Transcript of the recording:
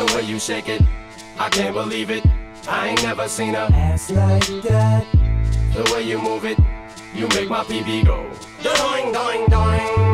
The way you shake it, I can't believe it. I ain't never seen a ass like that. The way you move it, you make my PB go doing, doing, doing.